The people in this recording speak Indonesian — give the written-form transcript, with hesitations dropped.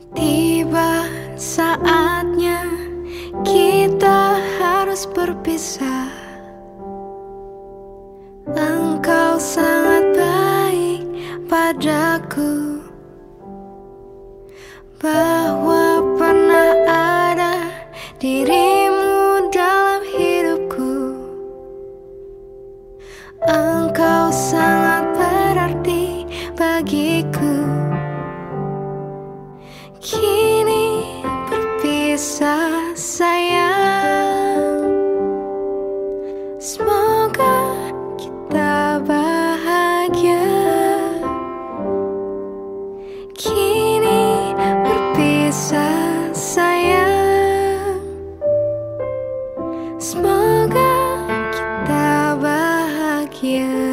Tiba saatnya kita harus berpisah. Engkau sangat baik padaku, bahwa pernah ada dirimu dalam hidupku. Engkau sangat berarti bagiku. Kini berpisah sayang, semoga kita bahagia. Kini berpisah sayang, semoga kita bahagia.